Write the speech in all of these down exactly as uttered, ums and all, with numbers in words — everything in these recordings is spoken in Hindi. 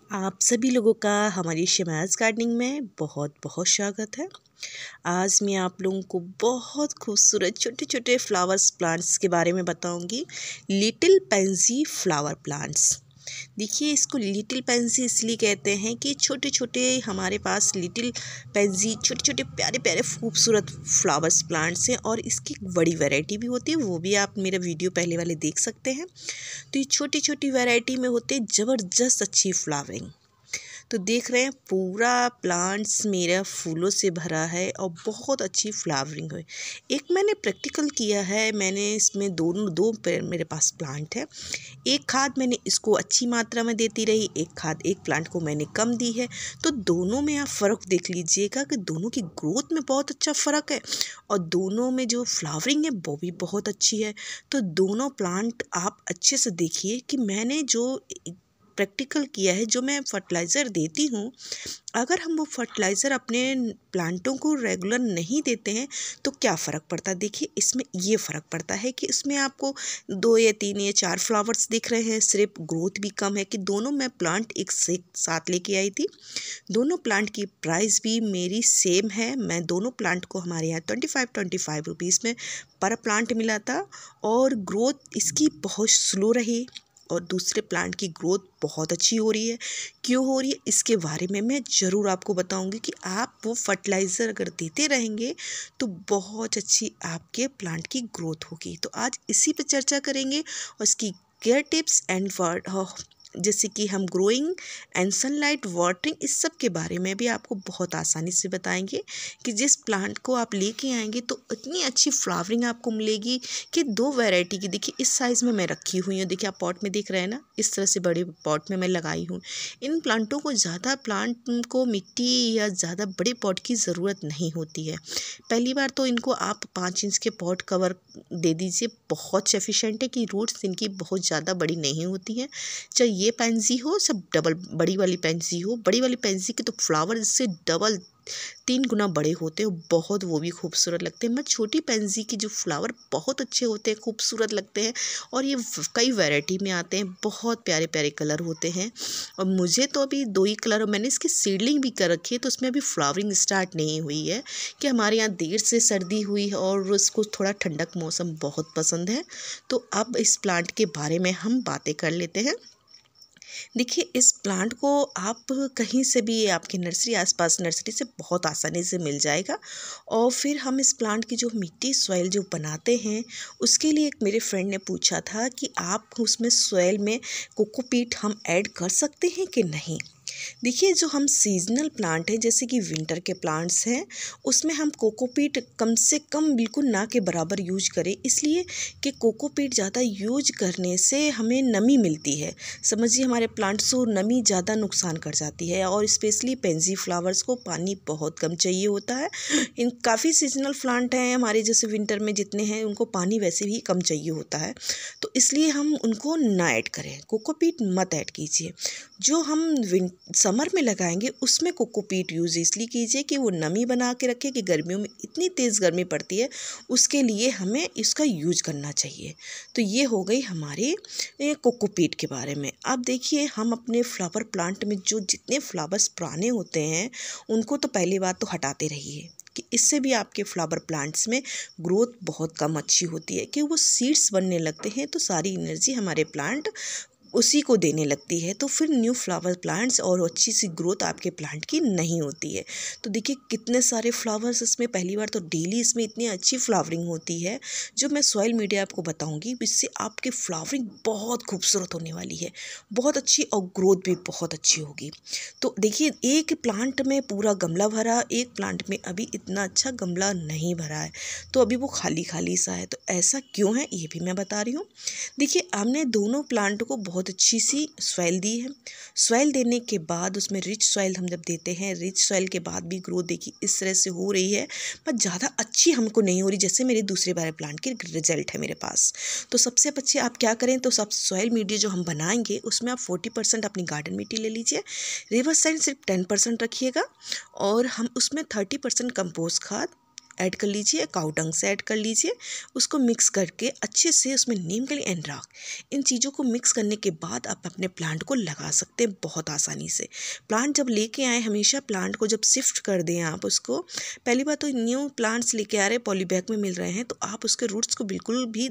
आप सभी लोगों का हमारी शमाज गार्डनिंग में बहुत बहुत स्वागत है। आज मैं आप लोगों को बहुत खूबसूरत छोटे छोटे फ्लावर्स प्लांट्स के बारे में बताऊंगी। Little pansy flower plants. देखिए, इसको लिटिल पेंसी इसलिए कहते हैं कि छोटे छोटे हमारे पास लिटिल पेंसी छोटे छोटे प्यारे प्यारे खूबसूरत फ्लावर्स प्लांट्स हैं और इसकी बड़ी वैरायटी भी होती है, वो भी आप मेरा वीडियो पहले वाले देख सकते हैं। तो ये छोटी छोटी वैरायटी में होते हैं ज़बरदस्त अच्छी फ्लावरिंग। तो देख रहे हैं पूरा प्लांट्स मेरा फूलों से भरा है और बहुत अच्छी फ्लावरिंग है। एक मैंने प्रैक्टिकल किया है, मैंने इसमें दोनों दो मेरे पास प्लांट है। एक खाद मैंने इसको अच्छी मात्रा में देती रही, एक खाद एक प्लांट को मैंने कम दी है। तो दोनों में आप फ़र्क देख लीजिएगा कि दोनों की ग्रोथ में बहुत अच्छा फ़र्क है और दोनों में जो फ्लावरिंग है वो भी बहुत अच्छी है। तो दोनों प्लांट आप अच्छे से देखिए कि मैंने जो प्रैक्टिकल किया है, जो मैं फर्टिलाइज़र देती हूँ, अगर हम वो फर्टिलाइज़र अपने प्लांटों को रेगुलर नहीं देते हैं तो क्या फ़र्क पड़ता है। देखिए, इसमें ये फ़र्क पड़ता है कि इसमें आपको दो या तीन या चार फ्लावर्स दिख रहे हैं, सिर्फ ग्रोथ भी कम है। कि दोनों मैं प्लांट एक से साथ लेके आई थी। दोनों प्लांट की प्राइस भी मेरी सेम है। मैं दोनों प्लांट को हमारे यहाँ twenty five twenty five rupees में पर प्लांट मिला था और ग्रोथ इसकी बहुत स्लो रही और दूसरे प्लांट की ग्रोथ बहुत अच्छी हो रही है। क्यों हो रही है इसके बारे में मैं ज़रूर आपको बताऊंगी कि आप वो फर्टिलाइज़र अगर देते रहेंगे तो बहुत अच्छी आपके प्लांट की ग्रोथ होगी। तो आज इसी पे चर्चा करेंगे और इसकी केयर टिप्स एंड जैसे कि हम ग्रोइंग एंड सनलाइट वाटरिंग, इस सब के बारे में भी आपको बहुत आसानी से बताएंगे कि जिस प्लांट को आप लेके आएंगे तो इतनी अच्छी फ्लावरिंग आपको मिलेगी कि दो वैरायटी की। देखिए, इस साइज़ में मैं रखी हुई हूँ, देखिए आप पॉट में देख रहे हैं ना, इस तरह से बड़े पॉट में मैं लगाई हूँ। इन प्लांटों को ज़्यादा प्लांट को मिट्टी या ज़्यादा बड़े पॉट की ज़रूरत नहीं होती है। पहली बार तो इनको आप पाँच इंच के पॉट कवर दे दीजिए, बहुत सफिशेंट है कि रूट्स इनकी बहुत ज़्यादा बड़ी नहीं होती हैं। चाहे ये पेंसी हो, सब डबल बड़ी वाली पेंसी हो, बड़ी वाली पेंसी के तो फ्लावर इससे डबल तीन गुना बड़े होते हैं, बहुत वो भी खूबसूरत लगते हैं। मैं छोटी पेंसी की जो फ्लावर बहुत अच्छे होते हैं, खूबसूरत लगते हैं और ये कई वैरायटी में आते हैं, बहुत प्यारे प्यारे कलर होते हैं। और मुझे तो अभी दो ही कलर, मैंने इसकी सीडलिंग भी कर रखी है तो उसमें अभी फ्लावरिंग स्टार्ट नहीं हुई है कि हमारे यहाँ देर से सर्दी हुई है और उसको थोड़ा ठंडक मौसम बहुत पसंद है। तो अब इस प्लांट के बारे में हम बातें कर लेते हैं। देखिए, इस प्लांट को आप कहीं से भी, आपके नर्सरी आसपास नर्सरी से बहुत आसानी से मिल जाएगा। और फिर हम इस प्लांट की जो मिट्टी सॉइल जो बनाते हैं, उसके लिए एक मेरे फ्रेंड ने पूछा था कि आप उसमें सॉइल में कोकोपीट हम ऐड कर सकते हैं कि नहीं। देखिए, जो हम सीजनल प्लांट हैं जैसे कि विंटर के प्लांट्स हैं, उसमें हम कोकोपीट कम से कम बिल्कुल ना के बराबर यूज करें, इसलिए कि कोकोपीट ज़्यादा यूज करने से हमें नमी मिलती है। समझिए, हमारे प्लांट्स को नमी ज़्यादा नुकसान कर जाती है और स्पेशली पेंसी फ्लावर्स को पानी बहुत कम चाहिए होता है। इन काफ़ी सीजनल प्लांट हैं हमारे, जैसे विंटर में जितने हैं उनको पानी वैसे भी कम चाहिए होता है, तो इसलिए हम उनको ना ऐड करें, कोकोपीट मत ऐड कीजिए। जो हम विन समर में लगाएंगे उसमें कोकोपीट यूज़ इसलिए कीजिए कि वो नमी बना के रखे, कि गर्मियों में इतनी तेज़ गर्मी पड़ती है, उसके लिए हमें इसका यूज करना चाहिए। तो ये हो गई हमारे कोकोपीट के बारे में। अब देखिए, हम अपने फ्लावर प्लांट में जो जितने फ्लावर्स पुराने होते हैं उनको तो पहली बात तो हटाते रहिए, कि इससे भी आपके फ्लावर प्लांट्स में ग्रोथ बहुत कम अच्छी होती है, कि वो सीड्स बनने लगते हैं तो सारी एनर्जी हमारे प्लांट उसी को देने लगती है, तो फिर न्यू फ्लावर प्लांट्स और अच्छी सी ग्रोथ आपके प्लांट की नहीं होती है। तो देखिए, कितने सारे फ्लावर्स इसमें, पहली बार तो डेली इसमें इतनी अच्छी फ्लावरिंग होती है, जो मैं सॉइल मीडिया आपको बताऊंगी, इससे आपकी फ्लावरिंग बहुत खूबसूरत होने वाली है, बहुत अच्छी, और ग्रोथ भी बहुत अच्छी होगी। तो देखिए, एक प्लांट में पूरा गमला भरा, एक प्लांट में अभी इतना अच्छा गमला नहीं भरा है, तो अभी वो खाली खाली सा है। तो ऐसा क्यों है ये भी मैं बता रही हूँ। देखिए, हमने दोनों प्लांट को बहुत अच्छी सी सॉइल दी है। सॉइल देने के बाद उसमें रिच सॉइल हम जब देते हैं, रिच सॉइल के बाद भी ग्रोथ देखिए इस तरह से हो रही है, पर ज़्यादा अच्छी हमको नहीं हो रही जैसे मेरे दूसरे वाले प्लांट के रिजल्ट है मेरे पास। तो सबसे अच्छे आप क्या करें, तो सब सॉइल मीडिया जो हम बनाएंगे उसमें आप फोर्टी परसेंट अपनी गार्डन मिट्टी ले लीजिए, रिवर्स साइड सिर्फ टेन परसेंट रखिएगा, और हम उसमें थर्टी परसेंट कंपोस्ट खाद ऐड कर लीजिए, काऊ डंग से ऐड कर लीजिए, उसको मिक्स करके अच्छे से उसमें नीम कली एंड राख, इन चीज़ों को मिक्स करने के बाद आप अपने प्लांट को लगा सकते हैं बहुत आसानी से। प्लांट जब लेके आए, हमेशा प्लांट को जब शिफ्ट कर दें आप उसको, पहली बात तो न्यू प्लांट्स लेके आ रहे हैं पॉली बैग में मिल रहे हैं, तो आप उसके रूट्स को बिल्कुल भी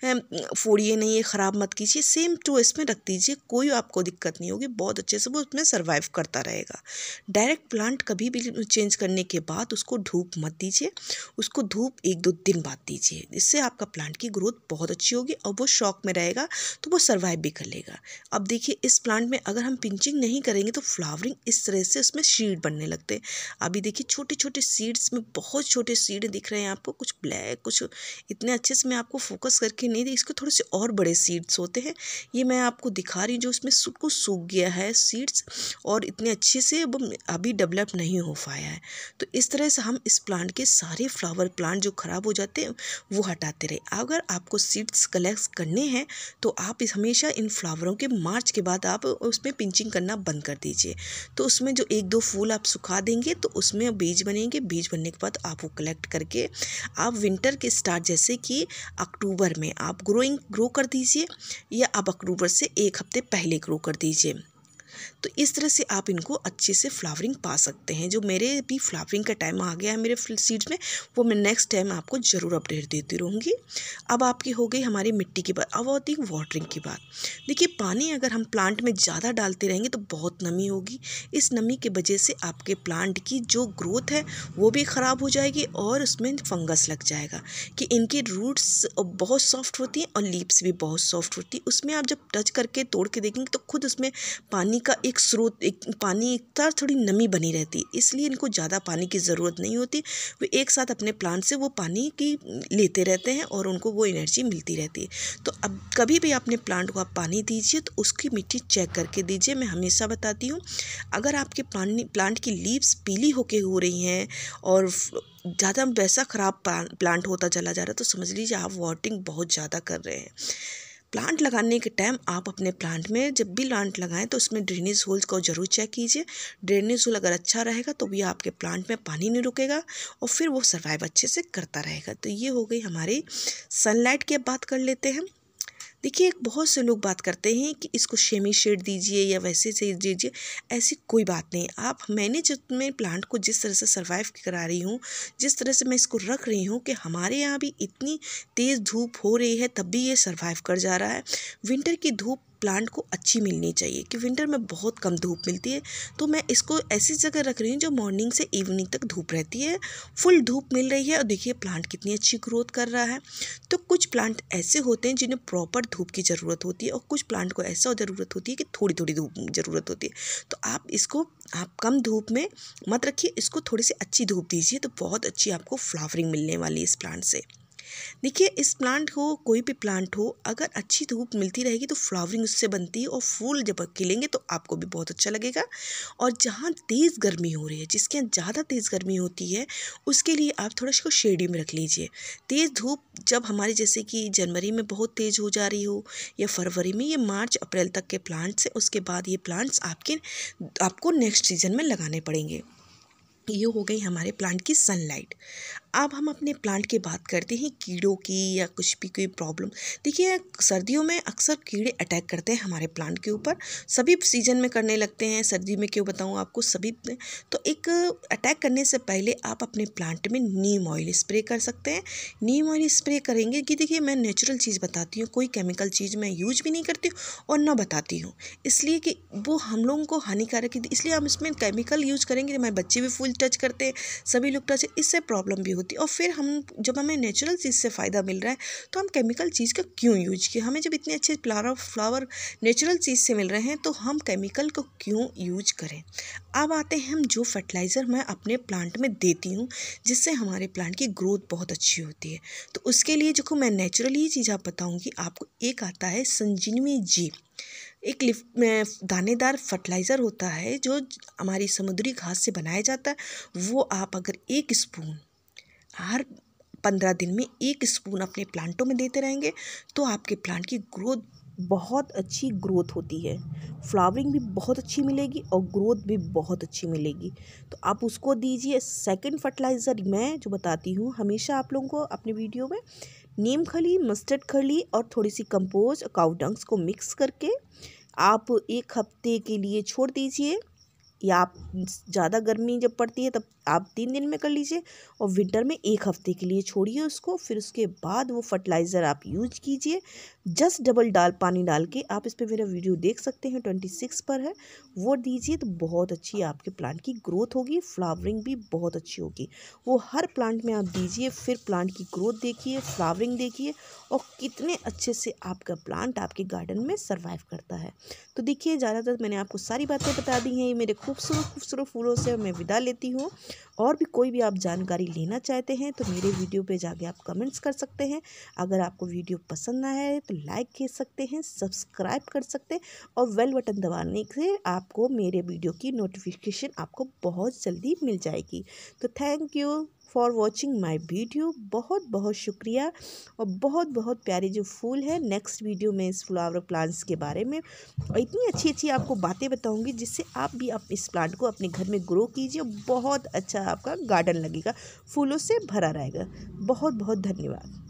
फोड़िए नहीं, ख़राब मत कीजिए, सेम टू इसमें रख दीजिए, कोई आपको दिक्कत नहीं होगी, बहुत अच्छे से वो उसमें सर्वाइव करता रहेगा। डायरेक्ट प्लांट कभी भी चेंज करने के बाद उसको धूप मत दीजिए, उसको धूप एक दो दिन बाद दीजिए, इससे आपका प्लांट की ग्रोथ बहुत अच्छी होगी और वो शॉक में रहेगा तो वो सर्वाइव भी कर लेगा। अब देखिए इस प्लांट में अगर हम पिंचिंग नहीं करेंगे तो फ्लावरिंग इस तरह से उसमें सीड बनने लगते हैं। अभी देखिए छोटे छोटे सीड्स में बहुत छोटे सीड दिख रहे हैं आपको, कुछ ब्लैक, कुछ इतने अच्छे से मैं आपको फोकस करके नहीं दी, इसके थोड़े से और बड़े सीड्स होते हैं, ये मैं आपको दिखा रही हूँ जो इसमें कुछ सूख गया है सीड्स और इतने अच्छे से अभी डेवलप नहीं हो पाया है। तो इस तरह से हम इस प्लांट के सारे फ्लावर प्लांट जो ख़राब हो जाते हैं वो हटाते रहे। अगर आपको सीड्स कलेक्ट करने हैं तो आप इस हमेशा इन फ्लावरों के मार्च के बाद आप उसमें पिंचिंग करना बंद कर दीजिए, तो उसमें जो एक दो फूल आप सुखा देंगे तो उसमें बीज बनेंगे, बीज बनने के बाद आप वो कलेक्ट करके आप विंटर के स्टार्ट जैसे कि अक्टूबर में आप ग्रोइंग ग्रो कर दीजिए, या आप अक्टूबर से एक हफ्ते पहले ग्रो कर दीजिए। तो इस तरह से आप इनको अच्छे से फ्लावरिंग पा सकते हैं। जो मेरे भी फ्लावरिंग का टाइम आ गया है मेरे सीड्स में, वो मैं नेक्स्ट टाइम आपको ज़रूर अपडेट देती रहूँगी। अब आपकी हो गई हमारी मिट्टी की बात, अब होती है वाटरिंग की बात। देखिए पानी अगर हम प्लांट में ज़्यादा डालते रहेंगे तो बहुत नमी होगी, इस नमी की वजह से आपके प्लांट की जो ग्रोथ है वो भी ख़राब हो जाएगी और उसमें फंगस लग जाएगा कि इनकी रूट्स बहुत सॉफ्ट होती हैं और लीव्स भी बहुत सॉफ्ट होती है। उसमें आप जब टच करके तोड़ के देखेंगे तो खुद उसमें पानी का एक स्रोत, एक पानी का थोड़ी नमी बनी रहती है, इसलिए इनको ज़्यादा पानी की ज़रूरत नहीं होती, वे एक साथ अपने प्लांट से वो पानी की लेते रहते हैं और उनको वो एनर्जी मिलती रहती है। तो अब कभी भी अपने प्लांट को आप पानी दीजिए तो उसकी मिट्टी चेक करके दीजिए। मैं हमेशा बताती हूँ अगर आपके पानी प्लांट की लीव्स पीली होके हो रही हैं और ज़्यादा वैसा ख़राब प्लांट होता चला जा रहा है तो समझ लीजिए आप वाटरिंग बहुत ज़्यादा कर रहे हैं। प्लांट लगाने के टाइम आप अपने प्लांट में जब भी प्लांट लगाएं तो उसमें ड्रेनेज होल्स को ज़रूर चेक कीजिए। ड्रेनेज होल अगर अच्छा रहेगा तो भी आपके प्लांट में पानी नहीं रुकेगा और फिर वो सर्वाइव अच्छे से करता रहेगा। तो ये हो गई हमारी सनलाइट की। अब बात कर लेते हैं। देखिए बहुत से लोग बात करते हैं कि इसको सेमी शेड दीजिए या वैसे से दीजिए, ऐसी कोई बात नहीं। आप मैंने जो मैं प्लांट को जिस तरह से सर्वाइव करा रही हूँ, जिस तरह से मैं इसको रख रही हूँ कि हमारे यहाँ भी इतनी तेज़ धूप हो रही है तब भी ये सर्वाइव कर जा रहा है। विंटर की धूप प्लांट को अच्छी मिलनी चाहिए कि विंटर में बहुत कम धूप मिलती है, तो मैं इसको ऐसी जगह रख रही हूँ जो मॉर्निंग से इवनिंग तक धूप रहती है, फुल धूप मिल रही है। और देखिए प्लांट कितनी अच्छी ग्रोथ कर रहा है। तो कुछ प्लांट ऐसे होते हैं जिन्हें प्रॉपर धूप की ज़रूरत होती है और कुछ प्लांट को ऐसा ज़रूरत होती है कि थोड़ी थोड़ी धूप ज़रूरत होती है। तो आप इसको आप कम धूप में मत रखिए, इसको थोड़ी सी अच्छी धूप दीजिए तो बहुत अच्छी आपको फ्लावरिंग मिलने वाली है इस प्लांट से। देखिए इस प्लांट को, कोई भी प्लांट हो, अगर अच्छी धूप मिलती रहेगी तो फ्लावरिंग उससे बनती है और फूल जब खिलेंगे तो आपको भी बहुत अच्छा लगेगा। और जहाँ तेज़ गर्मी हो रही है, जिसके यहाँ ज़्यादा तेज़ गर्मी होती है, उसके लिए आप थोड़ा इसको शेडी में रख लीजिए। तेज़ धूप जब हमारी जैसे कि जनवरी में बहुत तेज़ हो जा रही हो या फरवरी में, ये मार्च अप्रैल तक के प्लांट्स हैं, उसके बाद ये प्लांट्स आपके आपको नेक्स्ट सीजन में लगाने पड़ेंगे। ये हो गई हमारे प्लांट की सनलाइट। अब हम अपने प्लांट की बात करते हैं कीड़ों की या कुछ भी कोई प्रॉब्लम। देखिए सर्दियों में अक्सर कीड़े अटैक करते हैं हमारे प्लांट के ऊपर, सभी सीजन में करने लगते हैं, सर्दी में क्यों बताऊं आपको, सभी। तो एक अटैक करने से पहले आप अपने प्लांट में नीम ऑयल स्प्रे कर सकते हैं। नीम ऑयल स्प्रे करेंगे कि देखिए मैं नेचुरल चीज़ बताती हूँ, कोई केमिकल चीज़ मैं यूज भी नहीं करती हूँ और ना बताती हूँ, इसलिए कि वो हम लोगों को हानिकारक है, इसलिए हम इसमें केमिकल यूज करेंगे। हमारे बच्चे भी फूल टच करते हैं, सभी लोग टच, इससे प्रॉब्लम भी होती है। और फिर हम जब हमें नेचुरल चीज़ से फ़ायदा मिल रहा है तो हम केमिकल चीज़ का क्यों यूज किए, हमें जब इतने अच्छे फ्लावर फ्लावर नेचुरल चीज़ से मिल रहे हैं तो हम केमिकल को क्यों यूज करें। अब आते हैं हम जो फर्टिलाइज़र मैं अपने प्लांट में देती हूँ जिससे हमारे प्लांट की ग्रोथ बहुत अच्छी होती है। तो उसके लिए जो मैं नेचुरली चीज़ आप बताऊँगी आपको, एक आता है संजीवनी जी, एक लिफ में दानेदार फर्टिलाइज़र होता है जो हमारी समुद्री घास से बनाया जाता है। वो आप अगर एक स्पून हर पंद्रह दिन में एक स्पून अपने प्लांटों में देते रहेंगे तो आपके प्लांट की ग्रोथ बहुत अच्छी ग्रोथ होती है, फ्लावरिंग भी बहुत अच्छी मिलेगी और ग्रोथ भी बहुत अच्छी मिलेगी। तो आप उसको दीजिए। सेकंड फर्टिलाइज़र मैं जो बताती हूँ हमेशा आप लोगों को अपने वीडियो में, नीम खली, मस्टर्ड खली और थोड़ी सी कंपोस्ट काऊ डंग्स को मिक्स करके आप एक हफ्ते के लिए छोड़ दीजिए, या आप ज़्यादा गर्मी जब पड़ती है तब आप तीन दिन में कर लीजिए और विंटर में एक हफ्ते के लिए छोड़िए उसको। फिर उसके बाद वो फर्टिलाइज़र आप यूज कीजिए। जस्ट डबल डाल पानी डाल के, आप इस पर मेरा वीडियो देख सकते हैं, ट्वेंटी सिक्स पर है, वो दीजिए तो बहुत अच्छी आपके प्लांट की ग्रोथ होगी, फ्लावरिंग भी बहुत अच्छी होगी। वो हर प्लांट में आप दीजिए, फिर प्लांट की ग्रोथ देखिए, फ्लावरिंग देखिए और कितने अच्छे से आपका प्लांट आपके गार्डन में सर्वाइव करता है। तो देखिए, ज़्यादातर मैंने आपको सारी बातें बता दी हैं। ये मेरे खूबसूरत खूबसूरत फूलों से मैं विदा लेती हूँ। और भी कोई भी आप जानकारी लेना चाहते हैं तो मेरे वीडियो पे जाके आप कमेंट्स कर सकते हैं। अगर आपको वीडियो पसंद आया है तो लाइक कर सकते हैं, सब्सक्राइब कर सकते हैं और बेल बटन दबाने से आपको मेरे वीडियो की नोटिफिकेशन आपको बहुत जल्दी मिल जाएगी। तो thank you for watching my video. बहुत बहुत शुक्रिया। और बहुत बहुत प्यारे जो फूल है, नेक्स्ट वीडियो में इस फ्लावर प्लांट्स के बारे में और इतनी अच्छी अच्छी आपको बातें बताऊंगी जिससे आप भी आप इस प्लांट को अपने घर में ग्रो कीजिए। बहुत अच्छा आपका गार्डन लगेगा, फूलों से भरा रहेगा। बहुत बहुत धन्यवाद।